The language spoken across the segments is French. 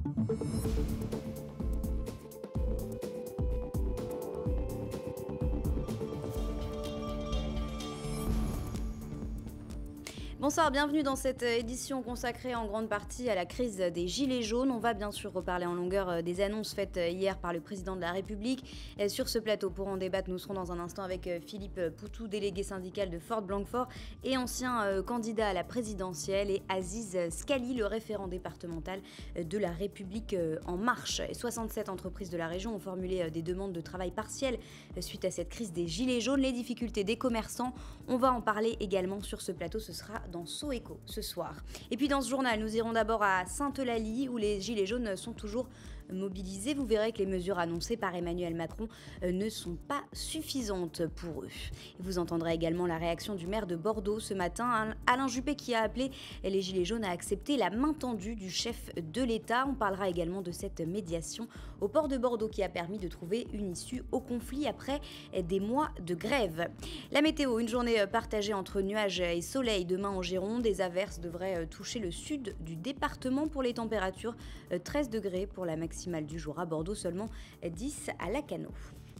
Bonsoir, bienvenue dans cette édition consacrée en grande partie à la crise des Gilets jaunes. On va bien sûr reparler en longueur des annonces faites hier par le président de la République. Sur ce plateau, pour en débattre, nous serons dans un instant avec Philippe Poutou, délégué syndical de Fort-Blanquefort et ancien candidat à la présidentielle, et Aziz Scali, le référent départemental de la République En Marche. 67 entreprises de la région ont formulé des demandes de travail partiel suite à cette crise des Gilets jaunes, les difficultés des commerçants. On va en parler également sur ce plateau, ce sera dans Soéco ce soir. Et puis dans ce journal, nous irons d'abord à Sainte-Eulalie où les Gilets jaunes sont toujours mobilisés. Vous verrez que les mesures annoncées par Emmanuel Macron ne sont pas suffisantes pour eux. Et vous entendrez également la réaction du maire de Bordeaux ce matin, Alain Juppé, qui a appelé les Gilets jaunes à accepter la main tendue du chef de l'État. On parlera également de cette médiation au port de Bordeaux qui a permis de trouver une issue au conflit après des mois de grève. La météo, une journée partagée entre nuages et soleil demain en Gironde. Des averses devraient toucher le sud du département pour les températures. 13 degrés pour la maximale du jour à Bordeaux, seulement 10 à Lacanau.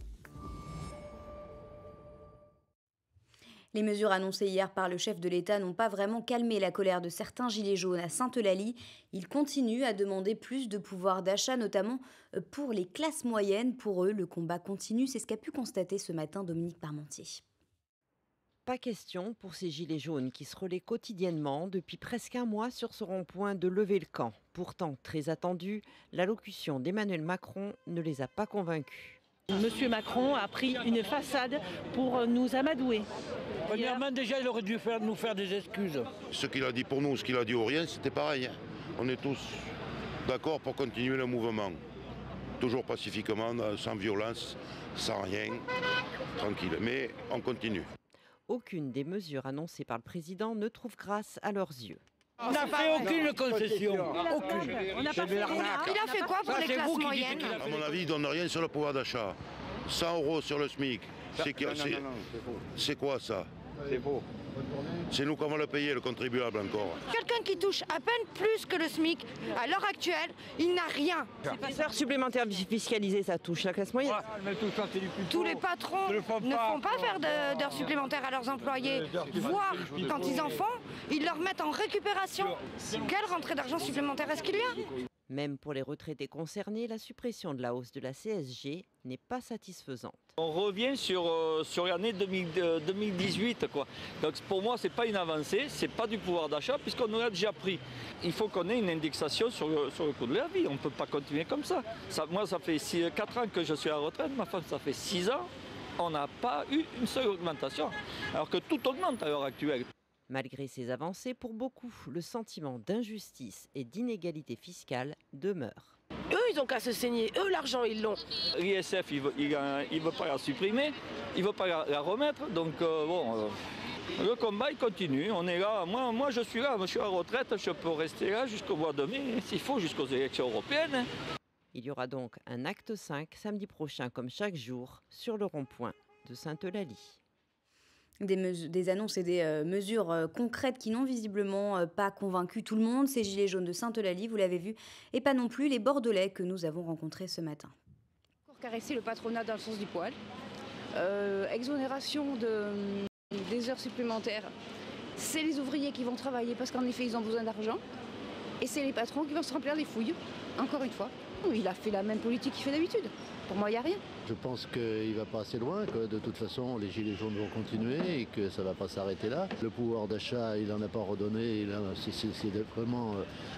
Les mesures annoncées hier par le chef de l'État n'ont pas vraiment calmé la colère de certains gilets jaunes à Sainte-Eulalie. Ils continuent à demander plus de pouvoir d'achat, notamment pour les classes moyennes. Pour eux, le combat continue. C'est ce qu'a pu constater ce matin Dominique Parmentier. Pas question pour ces gilets jaunes qui se relaient quotidiennement depuis presque un mois sur ce rond-point de lever le camp. Pourtant, très attendu, l'allocution d'Emmanuel Macron ne les a pas convaincus. Monsieur Macron a pris une façade pour nous amadouer. Premièrement, déjà, il aurait dû nous faire des excuses. Ce qu'il a dit pour nous, ce qu'il a dit aux rien, c'était pareil. On est tous d'accord pour continuer le mouvement. Toujours pacifiquement, sans violence, sans rien, tranquille. Mais on continue. Aucune des mesures annoncées par le président ne trouve grâce à leurs yeux. On n'a fait aucune concession. Aucune. On n'a pas fait rien. Il a fait quoi pour les classes moyennes? À mon avis, il ne donne rien sur le pouvoir d'achat. 100 € sur le SMIC. C'est quoi ça? C'est faux. C'est nous qui allons le payer, le contribuable encore. Quelqu'un qui touche à peine plus que le SMIC, à l'heure actuelle, il n'a rien. Les heures supplémentaires fiscalisées, ça touche la classe moyenne. Tous les patrons ne font pas faire d'heures supplémentaires à leurs employés, voire quand ils en font, ils leur mettent en récupération. Quelle rentrée d'argent supplémentaire est-ce qu'il y a? Même pour les retraités concernés, la suppression de la hausse de la CSG n'est pas satisfaisante. On revient sur l'année 2018, quoi. Donc pour moi, ce n'est pas une avancée, ce n'est pas du pouvoir d'achat puisqu'on en a déjà pris. Il faut qu'on ait une indexation sur le coût de la vie. On ne peut pas continuer comme ça. Moi, ça fait 4 ans que je suis à la retraite, ma femme, ça fait 6 ans. On n'a pas eu une seule augmentation, alors que tout augmente à l'heure actuelle. Malgré ces avancées, pour beaucoup, le sentiment d'injustice et d'inégalité fiscale demeure. Eux, ils ont qu'à se saigner. Eux, l'argent, ils l'ont. L'ISF, il veut pas la supprimer, il ne veut pas la remettre. Donc le combat, il continue. On est là. Moi, je suis là. Je suis à la retraite. Je peux rester là jusqu'au mois de mai, s'il faut, jusqu'aux élections européennes. Il y aura donc un acte 5 samedi prochain, comme chaque jour, sur le rond-point de Sainte-Eulalie. Des annonces et des mesures concrètes qui n'ont visiblement pas convaincu tout le monde. Ces gilets jaunes de Sainte-Eulalie, vous l'avez vu, et pas non plus les Bordelais que nous avons rencontrés ce matin. Pour caresser le patronat dans le sens du poil, exonération des heures supplémentaires, c'est les ouvriers qui vont travailler parce qu'en effet ils ont besoin d'argent, et c'est les patrons qui vont se remplir les fouilles, encore une fois. Il a fait la même politique qu'il fait d'habitude. Pour moi, il n'y a rien. Je pense qu'il ne va pas assez loin, que de toute façon, les gilets jaunes vont continuer et que ça ne va pas s'arrêter là. Le pouvoir d'achat, il n'en a pas redonné. C'est vraiment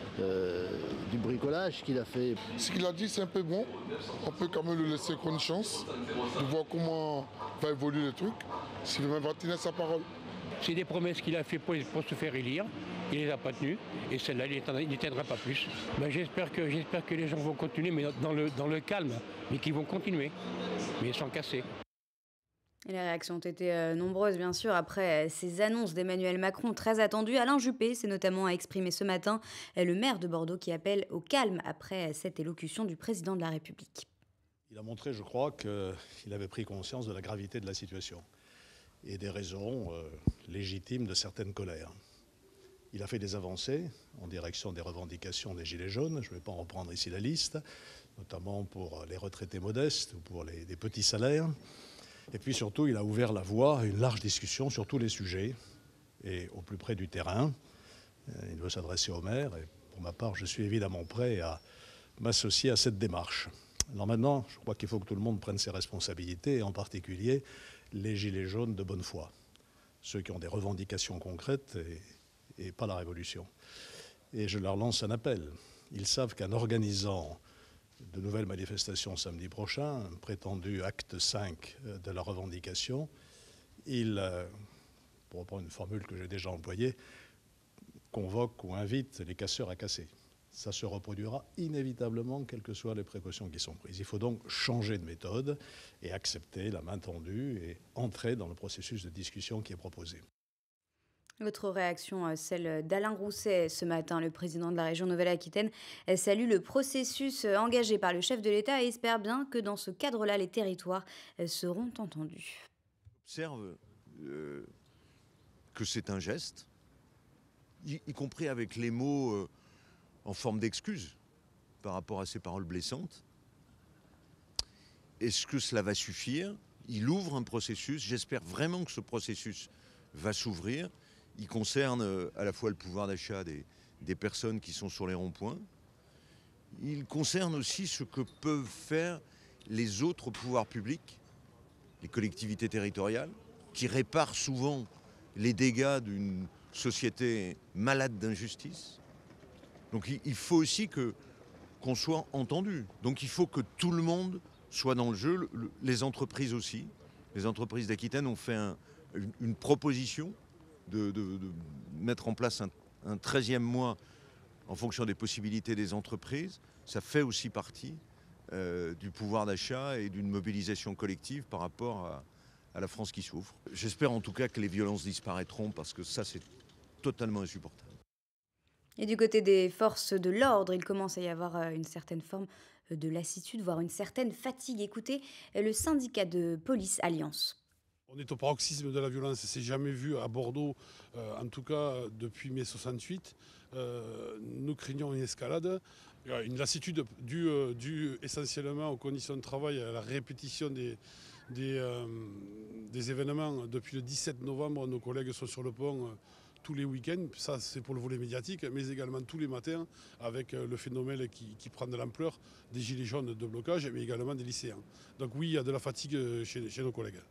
du bricolage qu'il a fait. Ce qu'il a dit, c'est un peu bon. On peut quand même lui laisser une chance de voir comment va évoluer le truc, s'il veut même tenir sa parole. C'est des promesses qu'il a fait pour se faire élire. Il ne les a pas tenues. Et celle-là, il n'y tiendra pas plus. J'espère que les gens vont continuer, mais dans le calme. Mais qu'ils vont continuer, mais sans casser. Et les réactions ont été nombreuses, bien sûr, après ces annonces d'Emmanuel Macron très attendues. Alain Juppé s'est notamment exprimé ce matin, le maire de Bordeaux, qui appelle au calme après cette élocution du président de la République. Il a montré, je crois, qu'il avait pris conscience de la gravité de la situation et des raisons légitimes de certaines colères. Il a fait des avancées en direction des revendications des Gilets jaunes. Je ne vais pas en reprendre ici la liste, notamment pour les retraités modestes ou pour les petits salaires. Et puis surtout, il a ouvert la voie à une large discussion sur tous les sujets et au plus près du terrain. Il veut s'adresser aux maires et pour ma part, je suis évidemment prêt à m'associer à cette démarche. Alors maintenant, je crois qu'il faut que tout le monde prenne ses responsabilités, et en particulier les Gilets jaunes de bonne foi, ceux qui ont des revendications concrètes et pas la révolution. Et je leur lance un appel. Ils savent qu'en organisant de nouvelles manifestations samedi prochain, un prétendu acte 5 de la revendication, ils, pour reprendre une formule que j'ai déjà employée, convoquent ou invitent les casseurs à casser. Ça se reproduira inévitablement, quelles que soient les précautions qui sont prises. Il faut donc changer de méthode et accepter la main tendue et entrer dans le processus de discussion qui est proposé. Votre réaction, celle d'Alain Rousset ce matin, le président de la région Nouvelle-Aquitaine, salue le processus engagé par le chef de l'État et espère bien que dans ce cadre-là, les territoires seront entendus. J'observe que c'est un geste, y compris avec les mots en forme d'excuse par rapport à ces paroles blessantes. Est-ce que cela va suffire? Il ouvre un processus, j'espère vraiment que ce processus va s'ouvrir. Il concerne à la fois le pouvoir d'achat des personnes qui sont sur les ronds-points. Il concerne aussi ce que peuvent faire les autres pouvoirs publics, les collectivités territoriales, qui réparent souvent les dégâts d'une société malade d'injustice. Donc il faut aussi qu'on soit entendu. Donc il faut que tout le monde soit dans le jeu, les entreprises aussi. Les entreprises d'Aquitaine ont fait une proposition de mettre en place un 13e mois en fonction des possibilités des entreprises. Ça fait aussi partie du pouvoir d'achat et d'une mobilisation collective par rapport à la France qui souffre. J'espère en tout cas que les violences disparaîtront parce que ça, c'est totalement insupportable. Et du côté des forces de l'ordre, il commence à y avoir une certaine forme de lassitude, voire une certaine fatigue. Écoutez, le syndicat de police Alliance. On est au paroxysme de la violence, c'est jamais vu à Bordeaux, en tout cas depuis mai 68. Nous craignons une escalade, une lassitude due essentiellement aux conditions de travail, à la répétition des événements. Depuis le 17 novembre, nos collègues sont sur le pont tous les week-ends, ça c'est pour le volet médiatique, mais également tous les matins avec le phénomène qui prend de l'ampleur des gilets jaunes de blocage, mais également des lycéens. Donc oui, il y a de la fatigue chez nos collègues.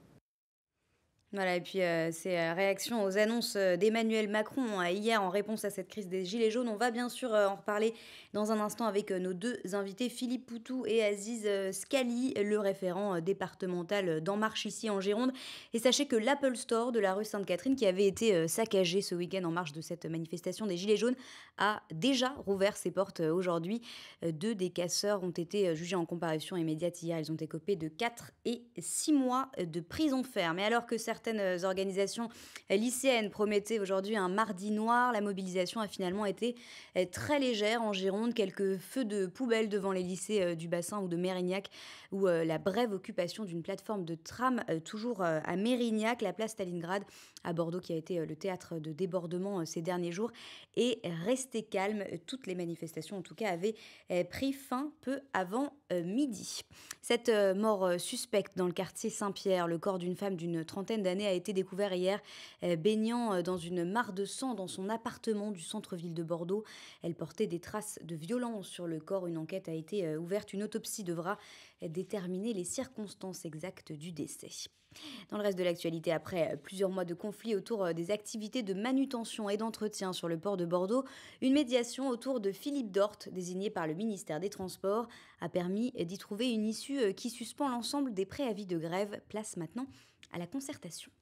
Voilà, et puis ces réactions aux annonces d'Emmanuel Macron hier en réponse à cette crise des Gilets jaunes. On va bien sûr en reparler dans un instant avec nos deux invités, Philippe Poutou et Aziz Scali, le référent départemental d'En Marche ici en Gironde. Et sachez que l'Apple Store de la rue Sainte-Catherine, qui avait été saccagé ce week-end en marge de cette manifestation des Gilets jaunes, a déjà rouvert ses portes aujourd'hui. 2 des casseurs ont été jugés en comparution immédiate hier. Ils ont écopé de 4 et 6 mois de prison ferme. Et alors que certaines organisations lycéennes promettaient aujourd'hui un mardi noir, la mobilisation a finalement été très légère en Gironde. Quelques feux de poubelle devant les lycées du bassin ou de Mérignac, ou la brève occupation d'une plateforme de tram toujours à Mérignac, la place Stalingrad à Bordeaux qui a été le théâtre de débordements ces derniers jours, est resté calme. Toutes les manifestations en tout cas avaient pris fin peu avant midi. Cette mort suspecte dans le quartier Saint-Pierre, le corps d'une femme d'une trentaine d'années a été découvert hier baignant dans une mare de sang dans son appartement du centre-ville de Bordeaux. Elle portait des traces de violence sur le corps. Une enquête a été ouverte. Une autopsie devra déterminer les circonstances exactes du décès. Dans le reste de l'actualité, après plusieurs mois de conflit autour des activités de manutention et d'entretien sur le port de Bordeaux, une médiation autour de Philippe Dorte, désigné par le ministère des Transports, a permis d'y trouver une issue qui suspend l'ensemble des préavis de grève. Place maintenant à la concertation.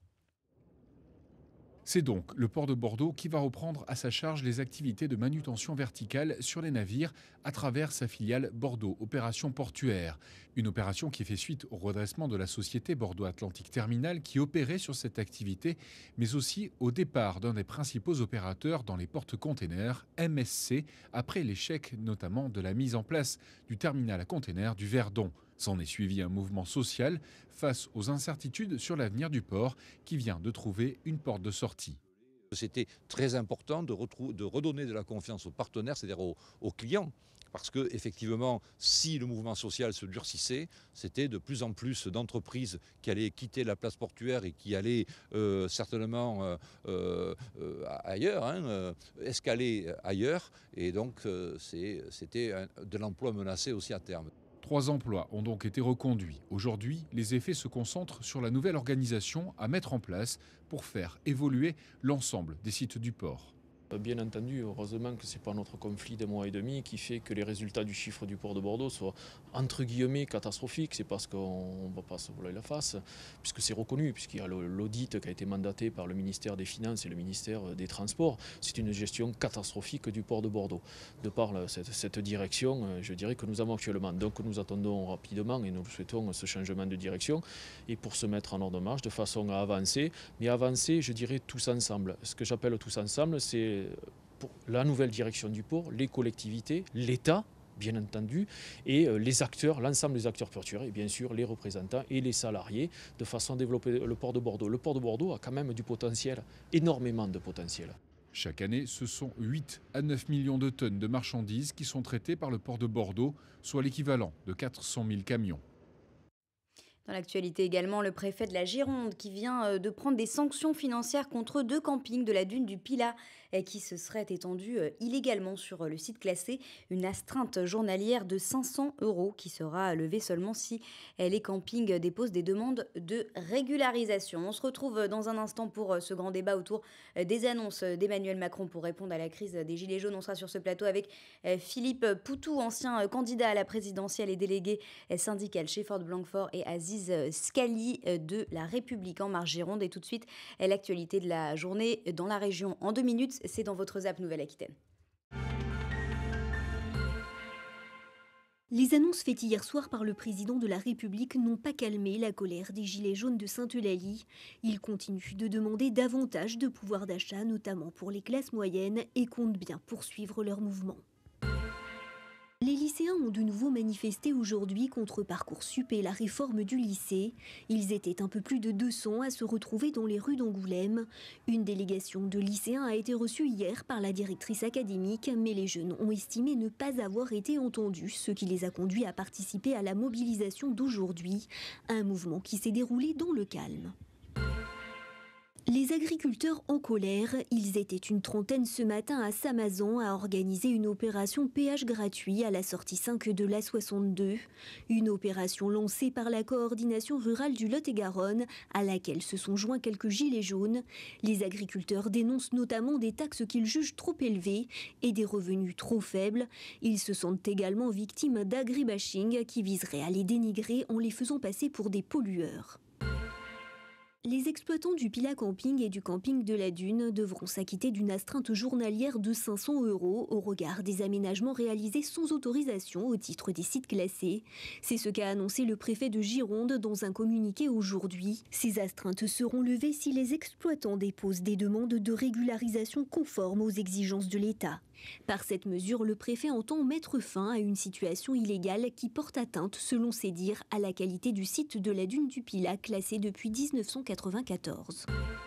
C'est donc le port de Bordeaux qui va reprendre à sa charge les activités de manutention verticale sur les navires à travers sa filiale Bordeaux Opération Portuaire. Une opération qui fait suite au redressement de la société Bordeaux Atlantique Terminal qui opérait sur cette activité, mais aussi au départ d'un des principaux opérateurs dans les porte-containers, MSC, après l'échec notamment de la mise en place du terminal à containers du Verdon. S'en est suivi un mouvement social face aux incertitudes sur l'avenir du port qui vient de trouver une porte de sortie. C'était très important de redonner de la confiance aux partenaires, c'est-à-dire aux clients. Parce que effectivement, si le mouvement social se durcissait, c'était de plus en plus d'entreprises qui allaient quitter la place portuaire et qui allaient certainement ailleurs, escaler ailleurs. Et donc c'était de l'emploi menacé aussi à terme. 3 emplois ont donc été reconduits. Aujourd'hui, les effets se concentrent sur la nouvelle organisation à mettre en place pour faire évoluer l'ensemble des sites du port. Bien entendu, heureusement que ce n'est pas notre conflit des mois et demi qui fait que les résultats du chiffre du port de Bordeaux soient entre guillemets catastrophiques. C'est parce qu'on ne va pas se voiler la face, puisque c'est reconnu, puisqu'il y a l'audit qui a été mandaté par le ministère des Finances et le ministère des Transports. C'est une gestion catastrophique du port de Bordeaux. De par cette direction, je dirais que nous avons actuellement. Donc nous attendons rapidement et nous souhaitons ce changement de direction et pour se mettre en ordre de marche de façon à avancer. Mais avancer, je dirais tous ensemble. Ce que j'appelle tous ensemble, c'est pour la nouvelle direction du port, les collectivités, l'État, bien entendu, et les acteurs, l'ensemble des acteurs portuaires, et bien sûr les représentants et les salariés, de façon à développer le port de Bordeaux. Le port de Bordeaux a quand même du potentiel, énormément de potentiel. Chaque année, ce sont 8 à 9 millions de tonnes de marchandises qui sont traitées par le port de Bordeaux, soit l'équivalent de 400 000 camions. Dans l'actualité également, le préfet de la Gironde qui vient de prendre des sanctions financières contre 2 campings de la dune du Pilat qui se seraient étendus illégalement sur le site classé. Une astreinte journalière de 500 € qui sera levée seulement si les campings déposent des demandes de régularisation. On se retrouve dans un instant pour ce grand débat autour des annonces d'Emmanuel Macron pour répondre à la crise des Gilets jaunes. On sera sur ce plateau avec Philippe Poutou, ancien candidat à la présidentielle et délégué syndical chez Ford Blanquefort, et Aziz Scali de La République En Marche Gironde. Et tout de suite, l'actualité de la journée dans la région en 2 minutes, c'est dans votre ZAP Nouvelle-Aquitaine. Les annonces faites hier soir par le président de la République n'ont pas calmé la colère des Gilets jaunes de Sainte-Eulalie. Ils continuent de demander davantage de pouvoir d'achat, notamment pour les classes moyennes, et comptent bien poursuivre leur mouvement. Les lycéens ont de nouveau manifesté aujourd'hui contre Parcoursup et la réforme du lycée. Ils étaient un peu plus de 200 à se retrouver dans les rues d'Angoulême. Une délégation de lycéens a été reçue hier par la directrice académique, mais les jeunes ont estimé ne pas avoir été entendus, ce qui les a conduits à participer à la mobilisation d'aujourd'hui, un mouvement qui s'est déroulé dans le calme. Les agriculteurs en colère, ils étaient une trentaine ce matin à Samazan à organiser une opération péage gratuit à la sortie 5 de l'A62. Une opération lancée par la coordination rurale du Lot-et-Garonne à laquelle se sont joints quelques gilets jaunes. Les agriculteurs dénoncent notamment des taxes qu'ils jugent trop élevées et des revenus trop faibles. Ils se sentent également victimes d'agribashing qui viserait à les dénigrer en les faisant passer pour des pollueurs. Les exploitants du Pilat Camping et du camping de la Dune devront s'acquitter d'une astreinte journalière de 500 € au regard des aménagements réalisés sans autorisation au titre des sites classés. C'est ce qu'a annoncé le préfet de Gironde dans un communiqué aujourd'hui. Ces astreintes seront levées si les exploitants déposent des demandes de régularisation conformes aux exigences de l'État. Par cette mesure, le préfet entend mettre fin à une situation illégale qui porte atteinte, selon ses dires, à la qualité du site de la dune du Pilat classé depuis 1994.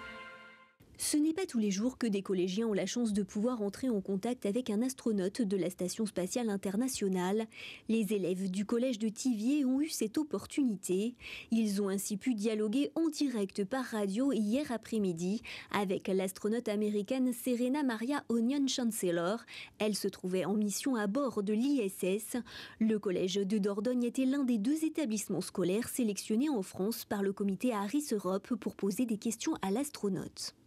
Ce n'est pas tous les jours que des collégiens ont la chance de pouvoir entrer en contact avec un astronaute de la Station spatiale internationale. Les élèves du collège de Thiviers ont eu cette opportunité. Ils ont ainsi pu dialoguer en direct par radio hier après-midi avec l'astronaute américaine Serena Maria Onion Chancellor. Elle se trouvait en mission à bord de l'ISS. Le collège de Dordogne était l'un des 2 établissements scolaires sélectionnés en France par le comité Harris Europe pour poser des questions à l'astronaute.